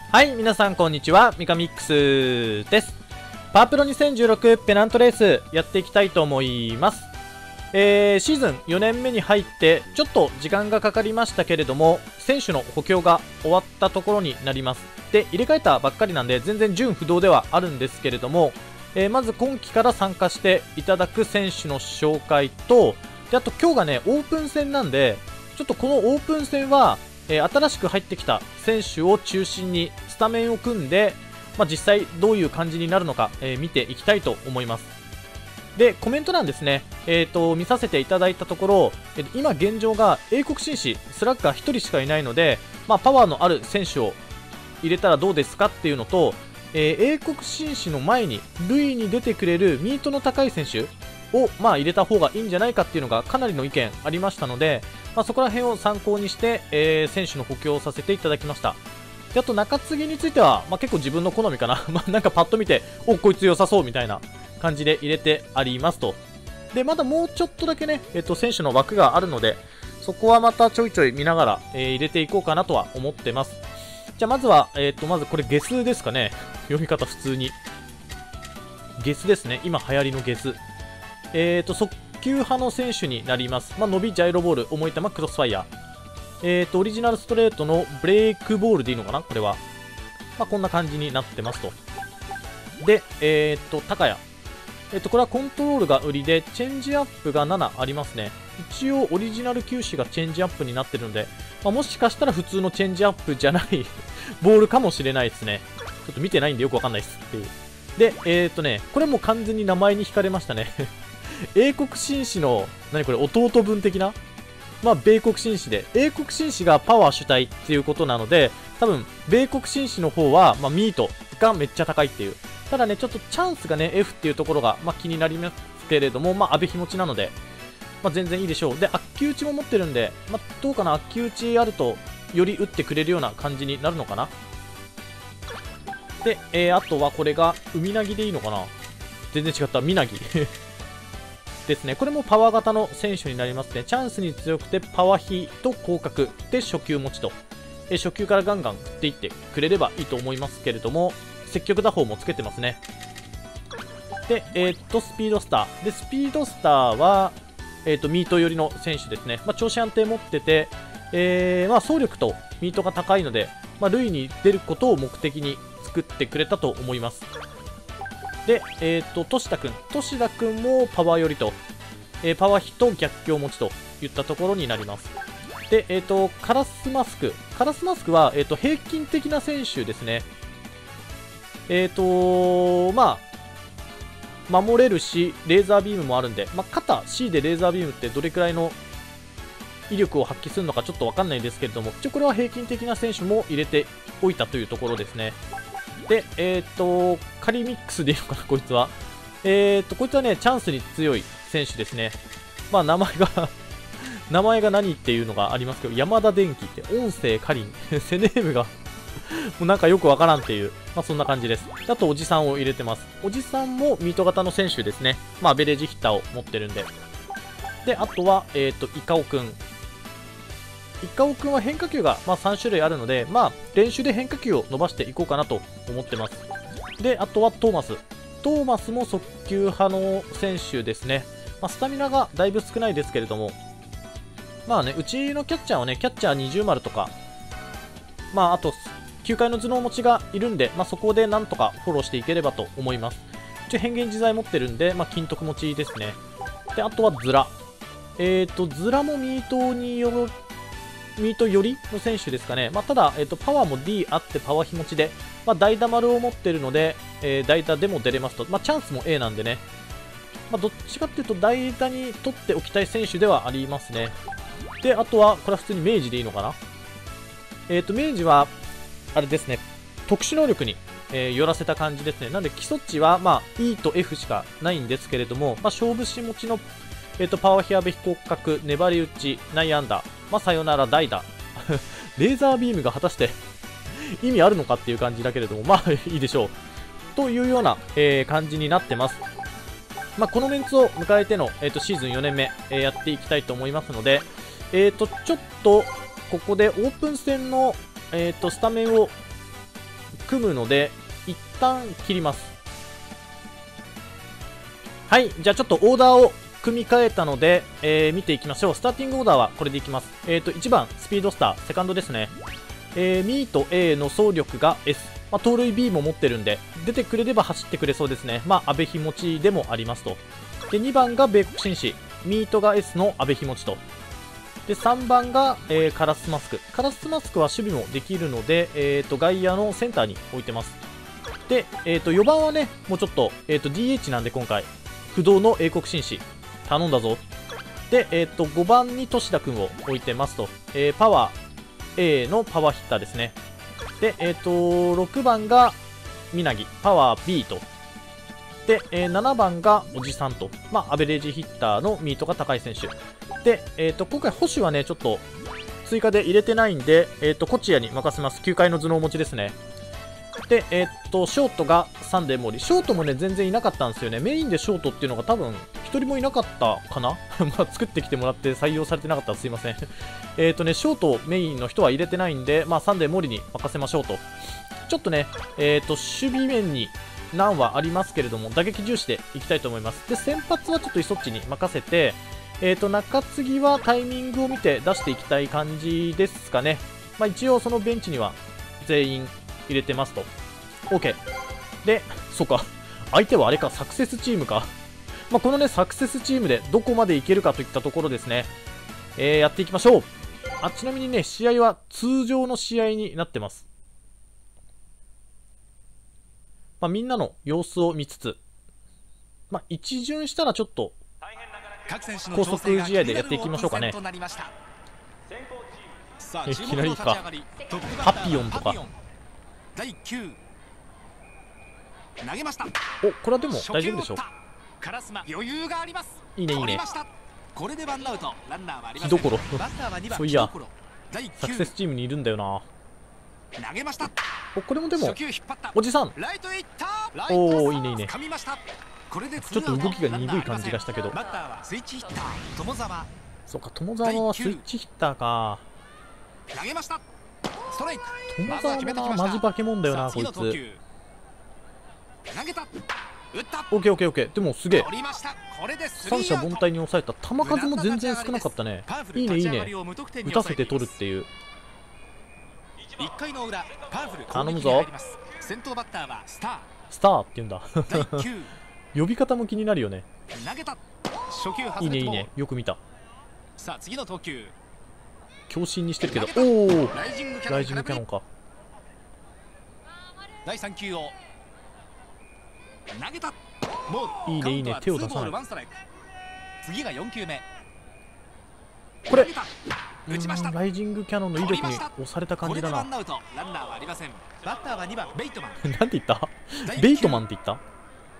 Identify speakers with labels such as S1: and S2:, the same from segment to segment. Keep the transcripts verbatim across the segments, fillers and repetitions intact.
S1: はい、皆さんこんにちは、ミカミックスです。パワープロにせんじゅうろくペナントレースやっていきたいと思います。えー、シーズンよねんめに入ってちょっと時間がかかりましたけれども、選手の補強が終わったところになります。で、入れ替えたばっかりなんで全然順不動ではあるんですけれども、えー、まず今季から参加していただく選手の紹介と、であと今日がねオープン戦なんで、ちょっとこのオープン戦はえー、新しく入ってきた選手を中心にスタメンを組んで、まあ、実際どういう感じになるのか、えー、見ていきたいと思います。でコメント欄ですね、えー、と見させていただいたところ、えー、今現状が英国紳士スラッガーひとりしかいないので、まあ、パワーのある選手を入れたらどうですかっていうのと、えー、英国紳士の前に塁に出てくれるミートの高い選手を、まあ、入れた方がいいんじゃないかっていうのがかなりの意見ありましたので、まあ、そこら辺を参考にして、えー、選手の補強をさせていただきました。であと中継ぎについては、まあ、結構自分の好みかなまあなんかパッと見ておこいつ良さそうみたいな感じで入れてありますと。でまだもうちょっとだけね、えー、と選手の枠があるので、そこはまたちょいちょい見ながら、えー、入れていこうかなとは思ってます。じゃあまずは、えー、とまずこれゲスですかね。読み方普通にゲスですね。今流行りのゲス。えーと速球派の選手になります。まあ、伸びジャイロボール、重い球クロスファイヤー、えーとオリジナルストレートのブレイクボールでいいのかな、これは。まあ、こんな感じになってますと。で、えーと高谷、えーとこれはコントロールが売りでチェンジアップがななありますね。一応オリジナル球種がチェンジアップになってるので、まあ、もしかしたら普通のチェンジアップじゃないボールかもしれないですね。ちょっと見てないんでよくわかんないですっていう。で、えーとねこれも完全に名前に惹かれましたね英国紳士の何これ弟分的な、まあ米国紳士で、英国紳士がパワー主体っていうことなので、多分米国紳士の方は、まあ、ミートがめっちゃ高いっていう。ただねちょっとチャンスがね F っていうところが、まあ、気になりますけれども、まあ阿部日持ちなので、まあ、全然いいでしょう。で悪球打ちも持ってるんで、まあ、どうかな、悪球打ちあるとより打ってくれるような感じになるのかな。で、えー、あとはこれが海なぎでいいのかな、全然違った、みなぎですね。これもパワー型の選手になりますね。チャンスに強くてパワー比と広角で初球持ちと、え初球からガンガン振っていってくれればいいと思いますけれども、積極打法もつけてますね。で、えー、っとスピードスターで、スピードスターは、えー、っとミート寄りの選手ですね。まあ、調子安定持ってて、えーまあ、走力とミートが高いので、まあ、塁に出ることを目的に作ってくれたと思います。で、えーと、トシタ君。トシタ君もパワー寄りと、えー、パワー比と逆境持ちといったところになります。で、えーと、カラスマスク。カラスマスクは、えーと、平均的な選手ですね。えーと、まあ、守れるし、レーザービームもあるんで、まあ、肩 C でレーザービームってどれくらいの威力を発揮するのかちょっとわかんないですけれども、一応これは平均的な選手も入れておいたというところですね。で、えっ、ー、と、カリミックスでいいのかな、こいつは。えっ、ー、と、こいつはね、チャンスに強い選手ですね。まあ、名前が名前が何っていうのがありますけど、山田電機って、音声カリン、セネームがもうなんかよくわからんっていう、まあ、そんな感じです。あと、おじさんを入れてます。おじさんもミート型の選手ですね。まあ、アベレージヒッターを持ってるんで。で、あとは、えっ、ー、と、イカオくん。イカオくんは変化球が、まあ、さん種類あるので、まあ、練習で変化球を伸ばしていこうかなと思ってます。で、あとはトーマス。トーマスも速球派の選手ですね。まあ、スタミナがだいぶ少ないですけれども、まあね、うちのキャッチャーはね、キャッチャーにじゅう丸とか、まあ、あと、球界の頭脳持ちがいるんで、まあ、そこでなんとかフォローしていければと思います。一応変幻自在持ってるんで、まあ、金徳持ちですね。で、あとはズラ。えっ、ー、と、ズラもミートによる、ミート寄りの選手ですかね。まあ、ただ、えーと、パワーも D あってパワー日持ちで、まあ、代打丸を持ってるので、えー、代打でも出れますと、まあ、チャンスも A なんでね、まあ、どっちかっていうと代打に取っておきたい選手ではありますね。で、あとは、これは普通に明治でいいのかな。えっ、ー、と、明治は、あれですね、特殊能力に、えー、寄らせた感じですね。なんで基礎値は、まあ、E と F しかないんですけれども、まあ、勝負師持ちの、えーと、パワーヒアベ飛行角、粘り打ち、内野安打、まあ、さよなら代打レーザービームが果たして意味あるのかっていう感じだけれども、まあいいでしょうというような、えー、感じになってます。まあ、このメンツを迎えての、えー、とシーズンよねんめ、えー、やっていきたいと思いますので、えー、とちょっとここでオープン戦の、えー、とスタメンを組むので一旦切ります。はい、じゃあちょっとオーダーを組み替えたので、えー、見ていきましょう。スターティングオーダーはこれでいきます。えーといちばんスピードスター、セカンドですね。えー、ミート A の走力が S、まあ、盗塁 B も持ってるんで出てくれれば走ってくれそうですね。まあ阿部日持ちでもありますと。でにばんが米国紳士、ミートが S の阿部日持ちと。でさんばんが、えー、カラスマスク。カラスマスクは守備もできるので、えー、と外野のセンターに置いてます。で、えー、とよばんはねもうちょっと、えー、と ディーエイチ なんで今回不動の英国紳士頼んだぞ。で、えー、とごばんに俊田君を置いてますと。えー、パワー A のパワーヒッターですね。で、えー、とろくばんがみなぎ、パワー B と。で、えー、ななばんがおじさんと、まあ、アベレージヒッターのミートが高い選手で、えー、と今回保守はねちょっと追加で入れてないんで、えー、とコチヤに任せます。きゅうかいの頭脳持ちですね。で、えー、とショートがサンデーモリ、ショートもね全然いなかったんですよね。メインでショートっていうのが多分ひとりもいなかったかなまあ作ってきてもらって採用されてなかったらすいませんえっとねショートメインの人は入れてないんで、まあ、サンデーモリに任せましょうと。ちょっとね、えー、と守備面に難はありますけれども打撃重視でいきたいと思います。で先発はちょっとイソッチに任せて、えー、と中継ぎはタイミングを見て出していきたい感じですかね。まあ、一応そのベンチには全員入れてますと。 OK で、そうか相手はあれかサクセスチームかまあこのねサクセスチームでどこまでいけるかといったところですね。えー、やっていきましょう。あちなみにね試合は通常の試合になってます。まあ、みんなの様子を見つつ、まあ、一巡したらちょっと高速試合でやっていきましょうかね。いきなりかハピオンとか。お、これはでも大丈夫でしょう。いいねいいね。火どころそういやサクセスチームにいるんだよな。お、これもでもおじさん、おおいいねいいね。ちょっと動きが鈍い感じがしたけど、そうか友沢はスイッチヒッターか。友沢もなマジ化け物だよなこいつ。オッケーオッケーオッケー。でもすげえ三者凡退に抑えた。球数も全然少なかったね。いいねいいね。打たせて取るっていう。頼むぞ。スターって言うんだ呼び方も気になるよね。いいねいいね。よく見た。強振にしてるけど、おおライジングキャノンか。いいねいいね。手を出さない。これライジングキャノンの威力に押された感じだな。なんて言った？ベイトマンって言った？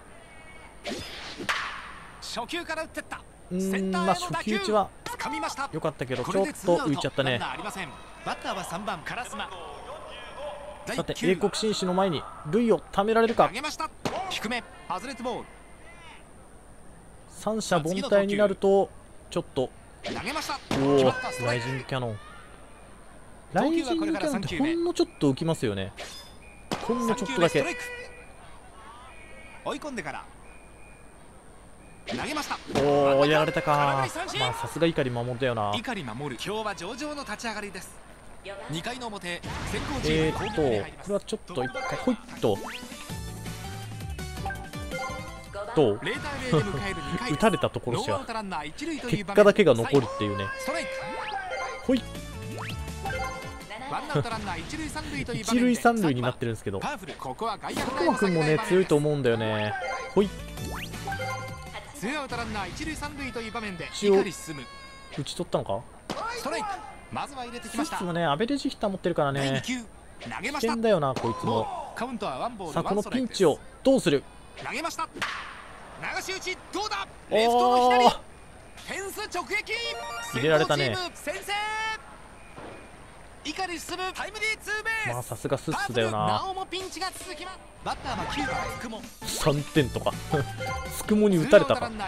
S1: うーん、まあ初球打ちは良かったけどちょっと浮いちゃったね。さて英国紳士の前に塁をためられるか。三者凡退になるとちょっと、おおライジングキャノン。ライジングキャノンってほんのちょっと浮きますよね。ほんのちょっとだけ。おおやられたか。まあさすが碇守だよな。えーっとこれはちょっと一回ほいっとどう打たれたところしか結果だけが残るっていうね。ほい一塁三塁になってるんですけど、佐久間君もね強いと思うんだよね。ほい一応打ち取ったのか。スイッチもねアベレージヒッター持ってるからね危険だよなこいつも。さあこのピンチをどうする。おお入れられたね。まあさすがスッスだよな。さんてんとかつくもに打たれたか。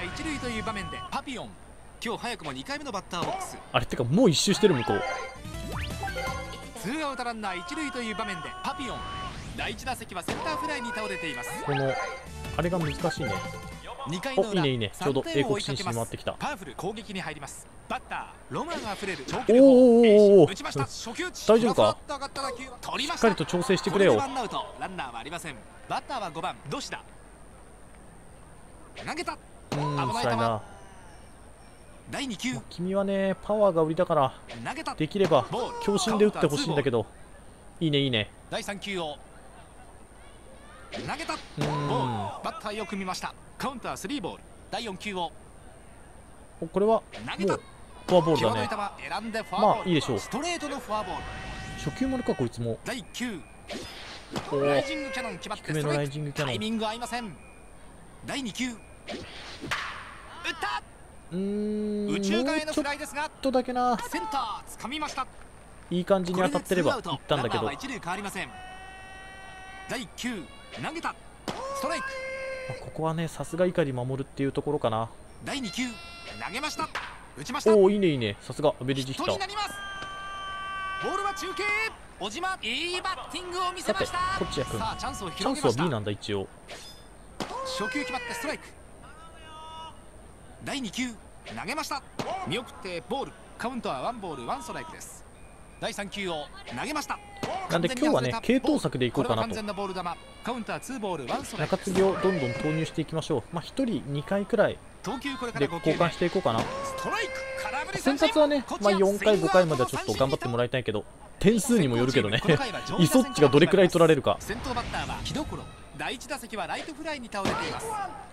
S1: あれってかもう一周してる向こう。
S2: ツーアウトランナー一塁という場面でパピオン、第一打席はセンターフライに倒れています。
S1: このあれが難しいね。
S2: にかいの裏、
S1: お、いいねいいね。ちょうど英国紳士に回ってきた。
S2: パワフル攻撃に入ります。バッターロマンあふれる長
S1: お
S2: 距離
S1: おお、
S2: 打ちました。初球打ち、
S1: 大丈夫か？
S2: 取りました。
S1: しっかりと調整してくれよ。
S2: これでワンアウト、ランナーはありません。バッターはごばんドシダ、投げた。
S1: うーん、したいな。
S2: だいに球、
S1: 君はね、パワーが売りだから
S2: 投げた。
S1: できれば強心で打ってほしいんだけど。いいねいいね。
S2: だいさん球を投げた。
S1: う
S2: ボール、
S1: ーん、
S2: バッターよく見ました。カウンタースリーボール。だいよん球を
S1: お、これはも
S2: 投げた。
S1: うフォアボールだね。
S2: 際どい球選んでフォアボール。
S1: まあいいでしょう。
S2: ストレートのフォアボール。
S1: 初球丸かこいつも。
S2: だいいっ球、
S1: おお、
S2: ライジングキャノン決まって
S1: 低めのライジングキャノン。
S2: タイミング合いません。だいに球、打った。
S1: うーん、
S2: 宇宙側への
S1: もうちょっ
S2: フライですが、
S1: とだけな。
S2: センター掴みました。
S1: いい感じに当たってれば
S2: これでツーアウト、
S1: いったんだけど。
S2: ランナーは一塁変わりません。だいいっ球、投げた。ストライク。
S1: ここはね、さすが碇守るっていうところかな。
S2: だいに球、投げました。打ちました。
S1: おお、いいねいいね。さすがアベレージヒッター。
S2: ヒットになります。ボールは中継。小島、いいバッティングを見せました。
S1: さてこっちやくん、
S2: さあチャンスを
S1: チャンスは
S2: 広げました。
S1: B なんだ一応。
S2: 初球決まってストライク。だいに球、投げました。見送ってボール。カウントはワンボールワンストライクです。だいさん球を投げました。
S1: なんで今日はね、継投策でいこうかなと。
S2: 完全なボール球。カウンターツーボールワンストライク。
S1: 中継ぎをどんどん投入していきましょう。まあひとりにかいくらい
S2: 投球これから
S1: で
S2: ご球目。
S1: 交換していこうかな。
S2: ストライク、空振り
S1: 先
S2: 三振。
S1: 発はね、まあよんかいごかいまではちょっと頑張ってもらいたいけど、点数にもよるけどねイソッチがどれくらい取られるか。
S2: 先頭バッターは木所。だいいち打席はライトフライに倒れています。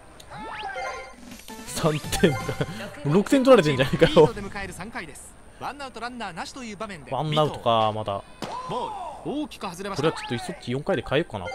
S1: さんてんろくてん取られてんじゃないか
S2: リード
S1: よ。
S2: で迎えるさんかいです。ワンアウトランナーなしという場面で
S1: ワンアウトか。まだ
S2: ボール大きく外れました。
S1: これはちょっとイソッチよんかいで変えようかな。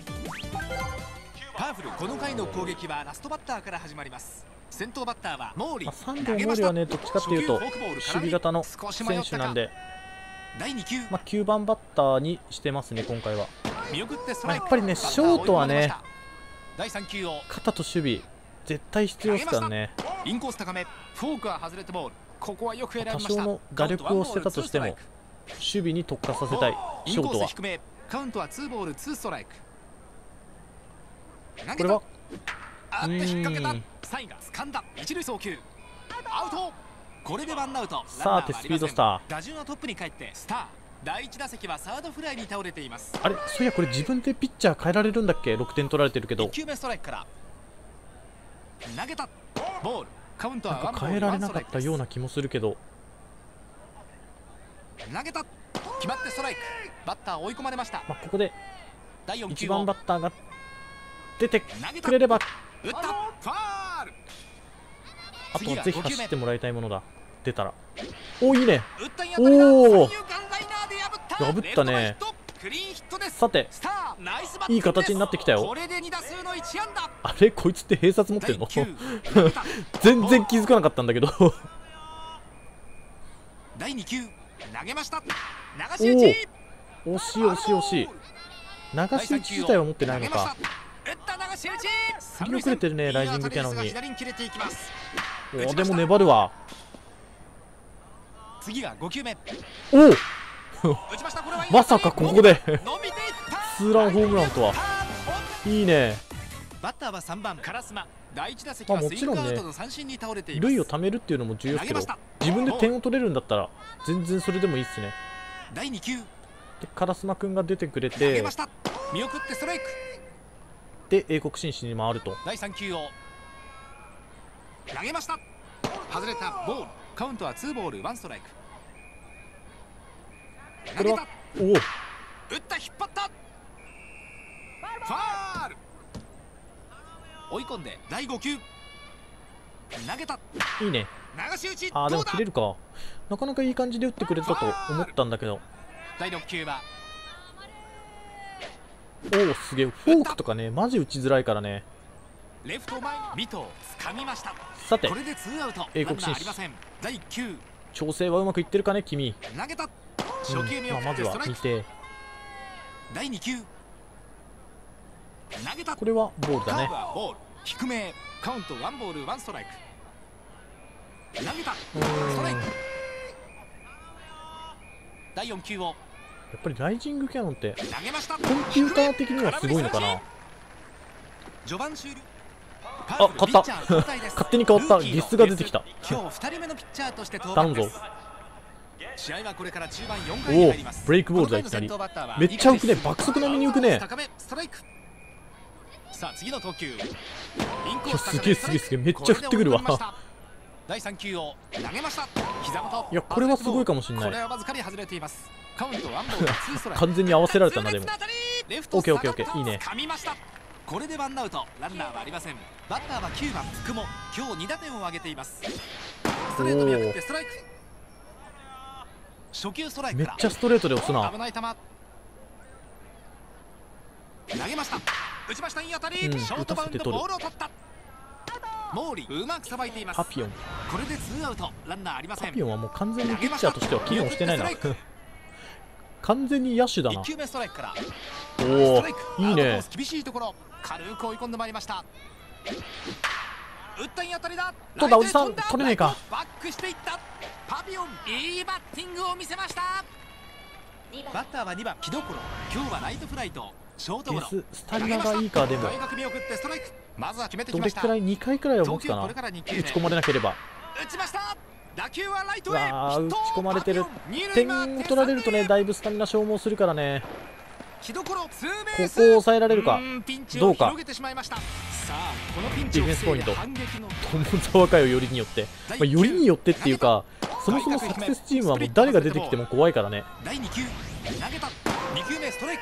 S2: パワフル、この回の攻撃はラストバッターから始まります。先頭バッターは毛利。
S1: まあ、サンデー毛利はね、どっちかっていうと守備型の選手なんで、
S2: だいに球、
S1: まあ、きゅうばんバッターにしてますね今回は。
S2: 見送ってスト
S1: まあ、
S2: ライク。
S1: やっぱりね、ショートはね、
S2: だいさん球を
S1: 肩と守備絶対必要ですからね。
S2: インコース高め、フォークは外れてボール。ここはよく選びました。
S1: 多少の打力を捨てたとしても守備に特化させたいショートは。
S2: 低め、カウントはツーボールツーストライク。
S1: これは
S2: あって引っ掛けた。サイが掴んだ。一塁送球アウト。これでワンアウト。
S1: さてスピードスター、
S2: 打順はトップに帰ってスター。だいいち打席はサードフライに倒れています。
S1: あれ、そういやこれ自分でピッチャー変えられるんだっけ。ろくてん取られてるけど。
S2: いち球目ストライクから投げた。ボール。カウントは
S1: なん
S2: ワンボール
S1: か変えられな
S2: ワンストライクです。
S1: かったような気もするけど。
S2: 投げた。決まってストライク。バッター追い込まれました。
S1: まあ、ここで
S2: だいよん球
S1: いちばん
S2: を
S1: バッターが出てくれれば、
S2: 打った。ファール。
S1: あとはぜひ走ってもらいたいものだ。出たらおー、いいね。
S2: 打ったんや当たりだ。
S1: おー、
S2: 三遊間ライナーで破った。
S1: 破ったね。
S2: レフト前ヒット。クリーンヒットです。
S1: さて
S2: スターナイスバッティングです。
S1: いい形になってきたよ。
S2: これでに打数のいち安打。
S1: あれ、こいつって併殺持ってんの
S2: だいきゅう投げた。
S1: 全然気づかなかったんだけど
S2: だいに球投げました。流し打ち。
S1: 惜しい惜しい惜しい。流し打ち自体は持ってないのか。
S2: 打った流し打ち。
S1: 振り遅れてるね、ライジングキャノンに。
S2: 左に切れていきます。
S1: おー、でも粘るわ。
S2: 次がご球目。
S1: おお
S2: 打ちました。これはいい。
S1: まさかここで
S2: 伸びていった
S1: ツーランホームランとは。いいね。
S2: バッターはさんばん烏丸。だいいち打席
S1: まあ
S2: はスイン
S1: もちろんね
S2: グアウトの三振に倒れています。
S1: 塁を貯めるっていうのも重要ですけど、自分で点を取れるんだったら全然それでもいいっすね。
S2: だいに球
S1: で烏丸くんが出てくれ
S2: 投げ
S1: て、
S2: ました。見送ってストライク。
S1: で英国紳士に回ると。
S2: だいさん球を投げました。外れた。ボール。カウントはツーボールワンストライク。
S1: これはおお、
S2: 打った引っ張った。ファール。追い込んでだいご球投げた。
S1: いいね。
S2: 流し打ち。
S1: あーでも
S2: どうだ。
S1: 切れるか。なかなかいい感じで打ってくれたと思ったんだけど。
S2: だいろく球は
S1: おお、すげえ。フォークとかねマジ打ちづらいからね。
S2: レフト前に尾藤掴みました。
S1: さて
S2: これでツーアウト。
S1: 英国紳士
S2: ランナーありません。だいいち球
S1: 調整はうまくいってるかね君。
S2: 投げた。
S1: うん
S2: 初球目を
S1: まあ、まずは
S2: 振ってストライク。
S1: 見て、
S2: だいに球投げた。
S1: これはボールだね
S2: カーブ。はボール。低め。カウントワンボールワンストライク。投げた。
S1: うーん
S2: ストライク。だいよん球を
S1: っぱりライジングキャノンって
S2: 投げました。
S1: コンピューター的にはすごいのかな。
S2: 序盤終了。
S1: あ、勝った勝手に変わった。ギスが出てきた。
S2: 今日ふたりめのピッチャーとして登
S1: 頼むぞ。
S2: 板です。試合はこれから中盤よんかいに入ります。
S1: おお、ブレイクボールだいきなり。めっちゃ浮くね。爆速並みに浮くね。
S2: 高めストライク。さあ次の投球。インコ
S1: いや、
S2: ース
S1: すげえすげえすげえ、めっちゃ降ってくるわ。
S2: だいさん球を投げました。膝元。
S1: いや、これはすごいかもしれない。
S2: これはわずかに外れています。カウントワンボールツーストライク。
S1: 完全に合わせられたな。でも
S2: レフト
S1: オッケーオッケーオッケー、いいね。
S2: 噛みました。これでワンアウト、ランナーはありません。バッターはきゅうばん福も今日に打点を挙げています。ストレート見送ってストライク。初球ストライクから
S1: めっちゃストレートで押すな。
S2: 危ない球投げました。打ちました。いい当たり、
S1: うん、
S2: ショートバウンドボールを
S1: 打
S2: 取った。モーリーうまくさばいています。
S1: パピオン。
S2: これでツーアウト、ランナーありません。
S1: パピオンはもう完全にピッチャーとしては機能してないな。完全に野手だな。
S2: いち球目ストライクから
S1: おお、いいね。
S2: 厳しいところ軽く追い込んでまいりました。打ったいい当たりだ。
S1: どうだおじさん、取れないか。
S2: バックしていった。パピオンいいバッティングを見せました。バッターはにばん木所。今日はライトフライとショートゴロ。
S1: スタミナがいいか。でも
S2: 外角見送ってストライク。まずは決めてき
S1: ど
S2: ました。
S1: れくらいにかいくらいは持つかな。打ち込まれなければ。
S2: 打ちました。打球はライトへ。
S1: わあ、打ち込まれてる。点を取られるとね、だいぶスタミナ消耗するからね。
S2: ここを
S1: 抑えられるかどうか。ディフェンスポイント。友沢かよ、よりによって、まあ、よりによってっていうか、そもそもサクセスチームはもう誰が出てきても怖いからね。
S2: だいに球投げた。に球目ストライク。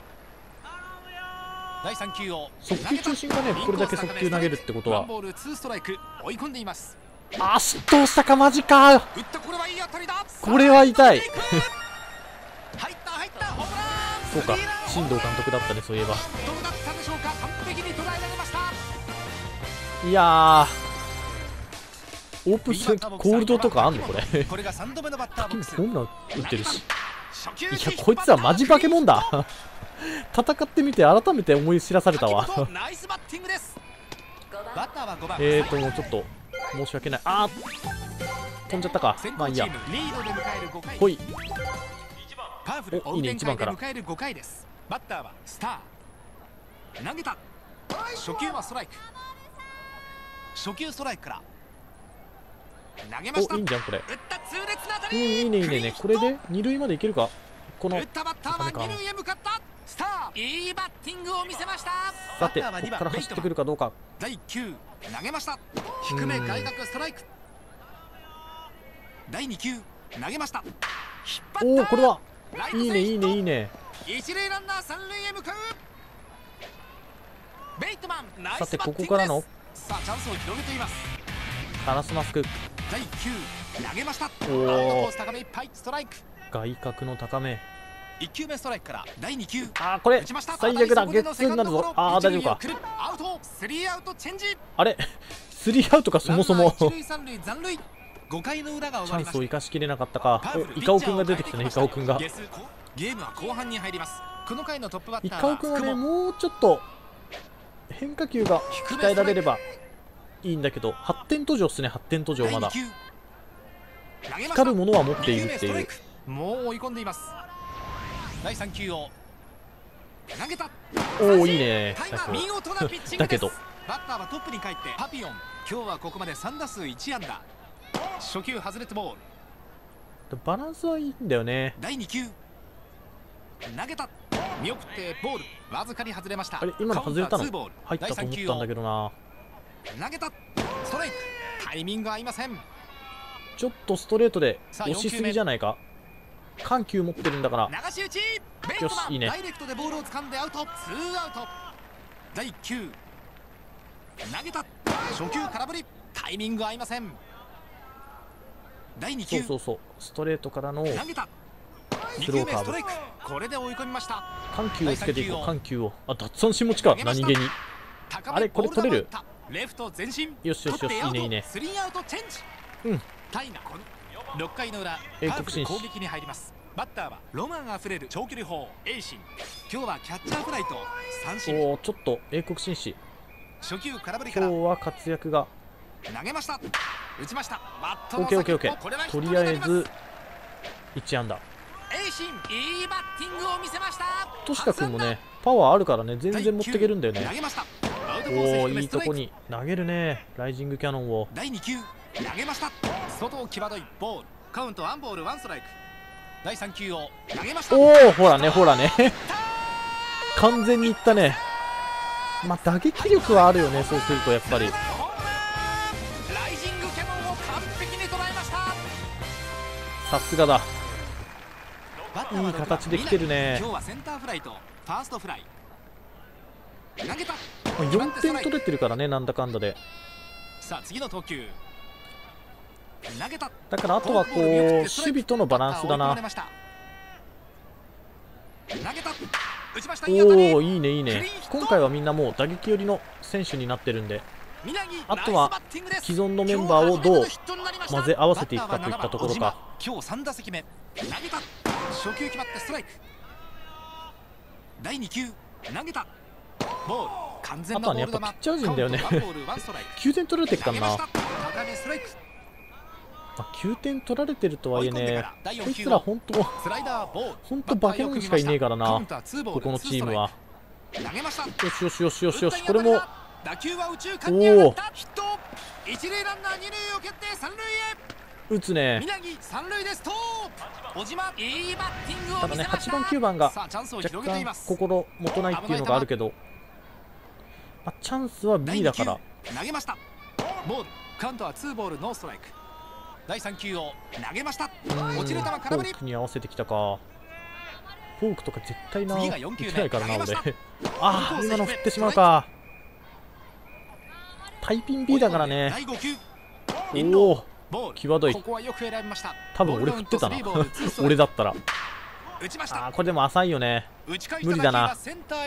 S2: だいさん球を
S1: 速球中心がね、これだけ速球投げるってことは。
S2: ボールツーストライク追い込んでいます。
S1: あー、失投したか。マジか。
S2: 打った。これはいい当たりだ。
S1: これは痛い。
S2: 入った入ったホームラン。
S1: そうか、新藤監督だったね、そういえば。
S2: どうだったでしょうか。完璧に捉えられました。
S1: いやー、オープン戦コールドとかあんのこれ。
S2: これがさんどめのバッターボックス。
S1: ホームラン打ってるし。いや、こいつはマジ化け物だ。戦ってみて改めて思い知らされたわ。
S2: ナイスバッティングです。バッターはごばん。
S1: えーともうちょっと申し訳ない。あー、飛んじゃったか。まあいいや。ほい。
S2: パワフル
S1: お、いいね、いちばんから。
S2: 迎えるごかいです。バッターはスター。投げた。初球はストライク。初球ストライクから投げました。
S1: お、いいんじゃんこれ。
S2: 打った痛烈な当た
S1: うん、
S2: り。
S1: いいねいいねいいね。これでに塁までいけるか。この
S2: 打ったバッターはに塁へ向かった。スターいいバッティングを見せました。
S1: さて、ここから走ってくるかどうか。
S2: だいいっ球投げました。低め外角ストライク。だいに球投げました。
S1: おお、これはいいねいいねいいね。
S2: 一塁ランナー三塁へ向かう。ベイトマンナイスバッティングです。
S1: さてここからの
S2: さあチャンスを広げています。
S1: カラスマスク。
S2: だいいっ球投げました。
S1: おお、
S2: アウトコース高めいっぱいストライク。
S1: 外角の高め。
S2: いっ球目ストライクからだいに球。
S1: あー、これ最悪だ。ゲッツーになるぞ。あー、大丈夫か。
S2: アウトスリーアウトチェンジ。
S1: あれスリーアウトか。そもそもチ
S2: ごかいの裏が終わりました。
S1: ャンスを生かしきれなかったか。お、イカオくんが出てきたね。イカオくんが。
S2: ゲームは後半に入ります。この回のトップバッター
S1: イカオくんはね、もうちょっと変化球が鍛えられればいいんだけど、発展途上っすね。発展途上まだ光るものは持っているっていう。
S2: もう追い込んでいます。だいさん球を投げた。
S1: おお、いいね。
S2: 見事なピッチングです。
S1: だけど
S2: バッターはトップに帰ってパピオン。今日はここまでさん打数いち安打。初球外れてボール。
S1: バランスはいいんだよね。
S2: だいに球投げた。見送ってボールわずかに外れました。
S1: あれ、今の外れたの？入ったと思ったんだけどな。
S2: 投げた。ストライク。タイミング合いません。
S1: ちょっとストレートで押しすぎじゃないか。緩急持ってるんだから。
S2: 流し打ち。
S1: よし、いいね。
S2: ダイレクトでボールを掴んでアウト。ツーアウト。だいいっ球投げた。初球空振り。タイミング合いません。だいに球。
S1: そうそうそう、ストレートからの
S2: 投げた。
S1: スローカーブ。
S2: これで追い込みました。
S1: 緩急をつけていこう。緩急を。あ、奪三振持ちか。何気に。あれ、これ取れる。
S2: レフト前進。
S1: よしよしよし、いいねいいね。
S2: スリーアウトチェンジ。うん。タイガーろっかいの裏、
S1: 英国紳士
S2: 攻撃に入ります。バッターはロマンあふれる長距離砲エイシン。今日はキャッチャーフライと三振。
S1: おお、ちょっと英国紳士。
S2: 初球空振りから
S1: 今日は活躍が。
S2: 投げました。打ちました。
S1: オッケーオッケーオッケー。とりあえずいち安打。
S2: 進いいバッティングを見せました。
S1: としかくんもねパワーあるからね全然持っていけるんだよね。
S2: 投げました。
S1: おおいいとこに投げるねライジングキャノンを。
S2: だいに球投げました。外際どいボール、カウントワンボールワンストライク。だいさん球を投げました。
S1: おおほらねほらね完全にいったね。まあ打撃力はあるよねそうするとやっぱり。
S2: ライジングキャノンを完璧に捉えました。
S1: さすがだ。
S2: バッターはい
S1: い形で来てるね。
S2: 今日はセンターフライとファーストフライ。投げた。
S1: よんてん取れてるからねなんだかんだで。
S2: さあ次の投球投げた。
S1: だからあとはこう守備とのバランスだな。
S2: 投げた。打ちました。
S1: おおいいねいいね。今回はみんなもう打撃寄りの選手になってるんで、あとは既存のメンバーをどう混ぜ合わせていくかといったところか。
S2: 今日さん打席目投げた。初球決まってストライク。だいに球投げた。ボール完全なボール球。
S1: あとはねやっぱピッチャー陣だよねきゅうてん取られてるからな。まあ、きゅうてん取られてるとはいえねこいつら本当本当化け物しかいねえからなここのチームは。よしよしよしよしよしこれもおお打つね。ただねはちばんきゅうばんが若干心もとないっていうのがあるけど、まあ、チャンスは ビー だから。
S2: 投げました。ボールカウントはツーボールノーストライク。だいさん球を投げました。落ちる球空振り。
S1: フォークに合わせてきたか。フォークとか絶対な打てないからな俺ああ今の振ってしまうか。タイピン ビー だからね。おお際どい。多分俺振ってたな俺だったら。ああこれでも浅いよね無理だな。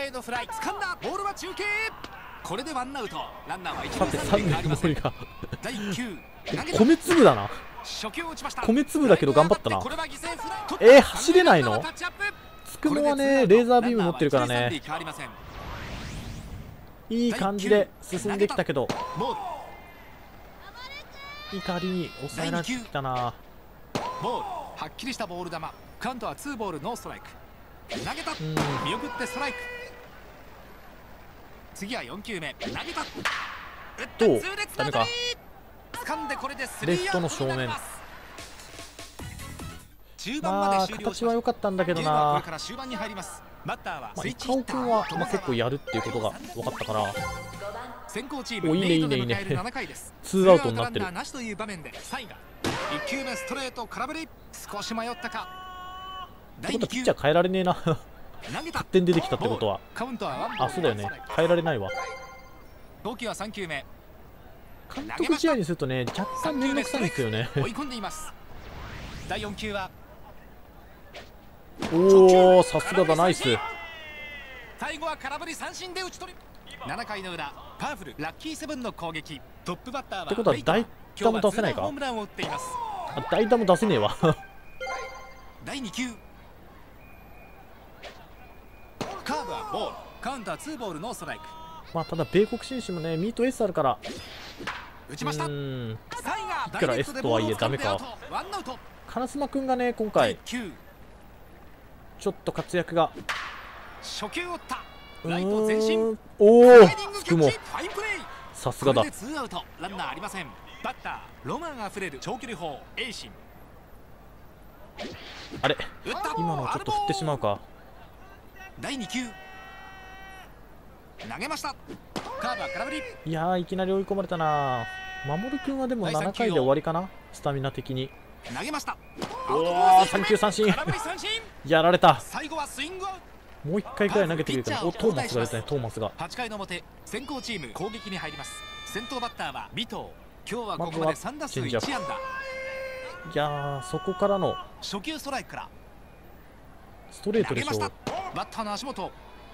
S2: これでワンアウト。ランナーは一
S1: さて三塁の森が
S2: だいきゅう
S1: 米粒だな。米粒だけど頑張ったな。えー、走れないの。つくもはねレーザービーム持ってるからねいい感じで進んできたけど怒りに抑えられてきたな。
S2: ボールはっきりしたボール球。カウントはツーボールノーストライク。投げた。見送ってストライク。次はよん球目投げた。
S1: どうダメか。レフトの正面。まあ形は良かったんだけどな。まあ板尾君はまあ結構やるっていうことが分かったから。おいいねいいねいいねツーアウトになってる。
S2: いっ球目ストレート空振り。少し迷ったか。
S1: ってことはピッチャー変えられねえな勝手に出てきたってことは。あそうだよね変えられないわ。
S2: 投球はさん球目。
S1: 監督試合にするとね若干面倒くさいんですよね
S2: 追い込んでいます。だいよん球は
S1: おおさすがだナイス。
S2: 最後は空振り三振で打ち取り。なな回の裏パワフルラッキーセブンの攻撃。トップバッターは
S1: ってことは代打も出せないか。あ代打も出せねえわ
S2: だいに球カーブはボール。カウンターツーボールノーストライク。
S1: まあただ米国紳士もねミート エス あるから
S2: 打ちました。う
S1: ーんいくら エス とはいえダメか。烏丸くんがね今回ちょっと活躍が
S2: 初球打った。
S1: ライト前進。おおつくもさすがだ。
S2: ツーアウトランナーありません。バッターロマンあふれる長距離砲エイシン。
S1: あれ今のちょっと振ってしまうか。
S2: だいに球投げました。カーブは空振り。
S1: いやーいきなり追い込まれたな。守君はでもななかいで終わりかなスタミナ的に。
S2: 投げました。
S1: おおさん球三振やられた。
S2: 最後はスイングアウト。
S1: もういっかいくらい投げてくれてもおトーマスが出たねトーマスが。
S2: はち回の表先行チーム攻撃に入ります。先頭バッターは尾藤。今日はここまでさん打数いち安打。
S1: いやーそこからの
S2: 初球ストライクから
S1: ストレートでしょ。
S2: バッターの足元。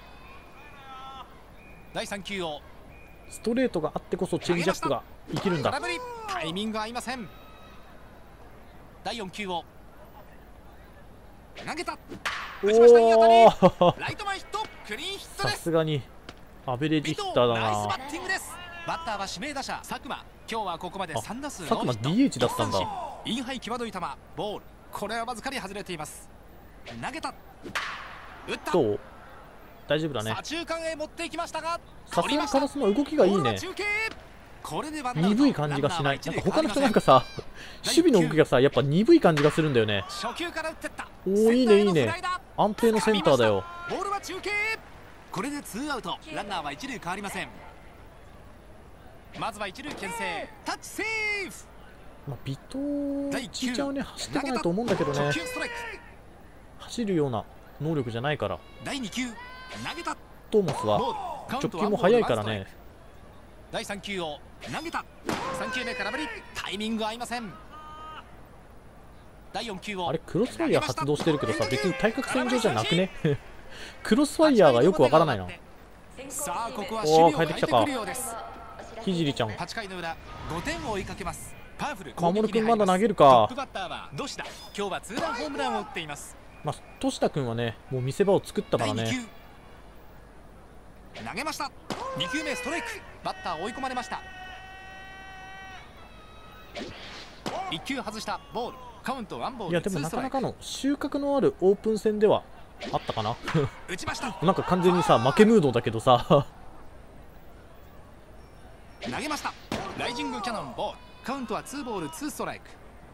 S2: だいさん球を
S1: ストレートがあってこそチェンジアップが生きるんだ。
S2: タイミング合いません。だいよん球を投げた。打ちましたいい当たり。ライト前ヒット。クリーンヒットです。
S1: さすがにアベレージヒッターだな。
S2: ナイスバッティングです。バッターは指名打者佐久間。今日はここまでさん打数ノーヒット。
S1: 佐久間 ディーエイチ だったんだ。
S2: インハイ際どい球ボール。これはわずかに外れています。 投げた。打った。
S1: どう？大丈夫だね。
S2: 左中間へ持っていきましたが、
S1: さすがにカラスの動きがいいね。鈍い感じがしない。なんか他の人なんかさ、守備の動きがさ、やっぱ鈍い感じがするんだよね。おお、いいねいいね。安定のセンターだよ。
S2: ボールは中継。これでツーアウト。ランナーは一塁変わりません。まずは一塁牽制。タッチセーフ。
S1: まあ、ビトチちゃんはね、走ってこないと思うんだけどね。走るような能力じゃないから。
S2: だいに球投げた。
S1: トーマスは直球も速いからね。
S2: だいさん球を投げた。さん球目空振り。タイミング合いません。だいよん球を
S1: あれクロスファイヤー発動してるけどさ、別に対角線上じゃなくね。クロスファイヤーがよくわからないな。
S2: さあここは守備を変えてくるようです。
S1: ひじりちゃん。
S2: はち回の裏ごてんを追いかけます。パワフル
S1: 守君まだ投げるか。
S2: トップバッターはどしだ。今日はツーランホームランを打っています。
S1: まあとしだ君はね、もう見せ場を作ったからね。
S2: 投げました。に球目ストライク。バッター追い込まれました。いっ球外したボール。カウントワンボール。
S1: いやでもなかなかの収穫のあるオープン戦ではあったかな。
S2: 打ちました。
S1: なんか完全にさ負けムードだけどさ。
S2: 投げました。ライジングキャノンボール。カウントはツーボールツーストライ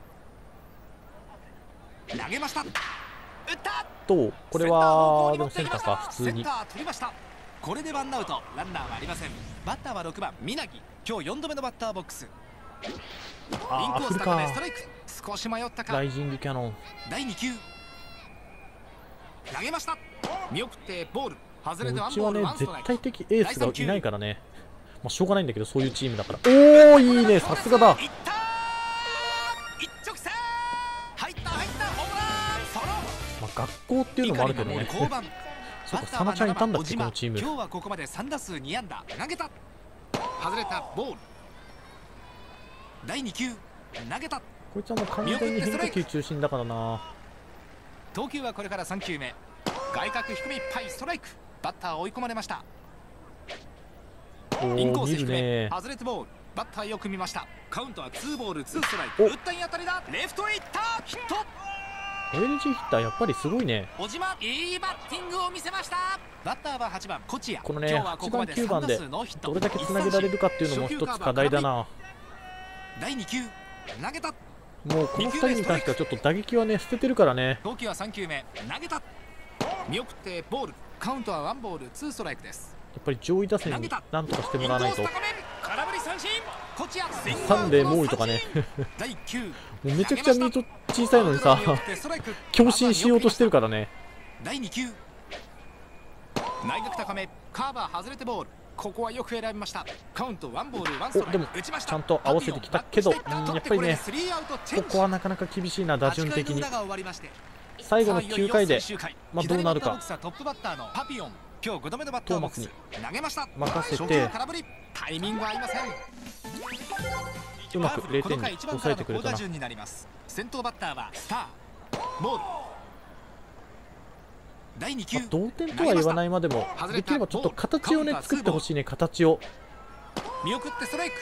S2: ク。投げました。打った。
S1: どう？これはでもセンターか普通に。
S2: センター取りました。これでワンアウト。ランナーはありません。バッターはろくばん宮城。今日よんどめのバッターボックス。インコース高めストライク。少し迷ったか。
S1: ライジングキャノン。
S2: だいに球投げました。見送ってボール。外れてワン
S1: うちはね
S2: ボールワンストライク。
S1: 絶対的エースがいないからね。まあしょうがないんだけどそういうチームだから。おおいいね、さすがだ。
S2: いったー。一直線。入った入ったホームランソロ。
S1: まあ学校っていうのもあるけどね。そうか、サナちゃんいたんだっけこのチーム。
S2: 今日はここまでさん打数に安打。投げた。外れたボール。だいに球投げた。
S1: こいつはもう完全に変化球中心だからな。
S2: 投球はこれからさん球目。外角低めいっぱいストライク。バッター追い込まれました。
S1: お
S2: インコー
S1: お見る
S2: ス低め
S1: ね。
S2: 外れてボール。バッターよく見ました。カウントはツーボールツーストライク。打ったい当たりだ。レフトへ行ったヒット。
S1: エルジー ヒッターやっぱりすごいね。
S2: 小島いいバッティングを見せました。バッターははちばんコチヤ。
S1: このねはちばんきゅうばんでどれだけつなげられるかっていうのも一つ課題だな。
S2: だいに球投げた。
S1: もうこのふたりに関してはちょっと打撃はね捨ててるからね。
S2: 投球はさん球目投げた。見送ってボール。カウントはワンボールツーストライクです。
S1: やっぱり上位打線になんとかしてもらわないと。
S2: 空振り三振。コチヤ
S1: サンデー猛威とかね。
S2: だいきゅう
S1: もうめちゃくちゃミート小さいのにさ強振しようとしてるからね。
S2: だいに球内角高めカーバー外れてボール。ここはよく選びました。カウントワンボールワンストライク。
S1: おでもちゃんと合わせてきたけど、うん、やっぱりねここはなかなか厳しいな打順的に。最後のきゅうかいでまあどうなるか。
S2: トップバッターのパピオン。今日ごどめのバッターボックス。投げました。
S1: 任せて
S2: タイミング合いません。
S1: うまくれいてんに抑えてくれたな。
S2: 先頭バッターはスターボール。だいに球、
S1: まあ、同点とは言わないまでもできればちょっと形をね作ってほしいね。形を
S2: 見送ってストライク。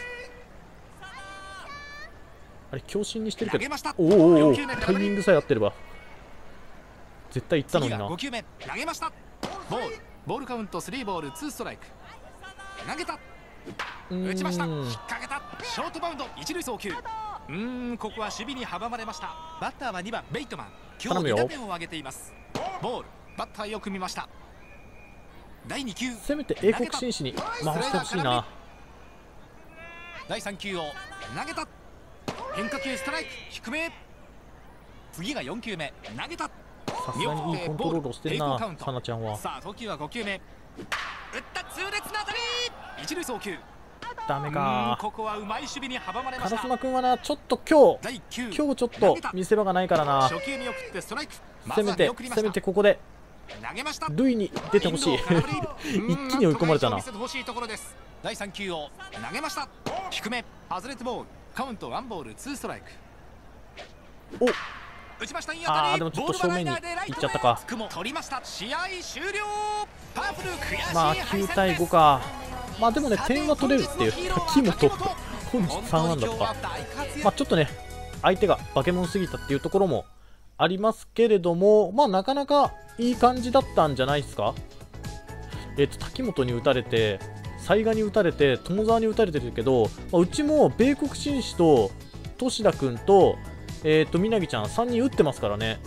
S1: あれ強振にしてるけど、
S2: お
S1: おおおタイミングさえ合ってれば絶対いったのにな。
S2: ご球目投げました。ボール。ボールカウントスリーボールツーストライク。投げた。打ちました。引っ掛けた。ショートバウンド一塁送球。うーんここは守備に阻まれました。バッターはにばんベイトマン。今日に打点を挙げています。ボール。バッターよく見ました。だいに球
S1: せめて英国紳士に回してほしいな。
S2: だいさん球を投げた。変化球ストライク低め。次がよん球目投げた。
S1: さすがにいいコントロールをしてるなサナちゃんは。
S2: さあ投球はご球目。打った痛烈な当たり。一塁送球。
S1: ダメか。
S2: ここはうまい守備に阻まれました。
S1: 烏丸君はなちょっと今日
S2: だいきゅう
S1: 今日ちょっと見せ場がないからな。
S2: 初球見送ってストライク。
S1: せめてせめてここで
S2: 投げました。
S1: 塁に出てほしい。一気に追い込まれたな。
S2: だいさん球を投げました。低め外れてボール。カウントワンボールツーストライク。
S1: お
S2: 打ちました。いい当
S1: あ
S2: たり。
S1: ーでもちょっと正面に行っちゃったか。
S2: 取りました。試合終了。パープル悔しい。
S1: まあきゅうたいごか。まあでもね点は取れるっていう滝本本日さん安打とか、まあちょっとね相手が化け物すぎたっていうところもありますけれども、まあなかなかいい感じだったんじゃないですか。えっと滝本に打たれて、雑賀に打たれて、友沢に打たれてるけど、まあ、うちも米国紳士と俊田君と、えっとみなぎちゃんさんにん打ってますからね。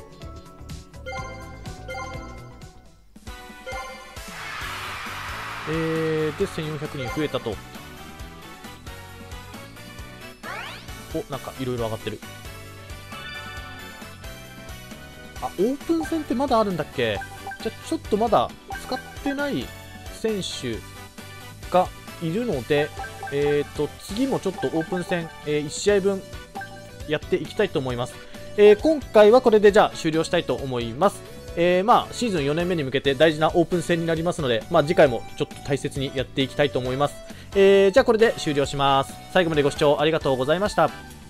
S1: えー、でせんよんひゃくにん増えたと。お、なんかいろいろ上がってる。あ、オープン戦ってまだあるんだっけ。じゃあちょっとまだ使ってない選手がいるので、えーと次もちょっとオープン戦、えー、いち試合分やっていきたいと思います。えー、今回はこれでじゃあ終了したいと思います。えー、まあシーズンよねんめに向けて大事なオープン戦になりますので、まあ、次回もちょっと大切にやっていきたいと思います。えー、じゃあこれで終了します。最後までご視聴ありがとうございました。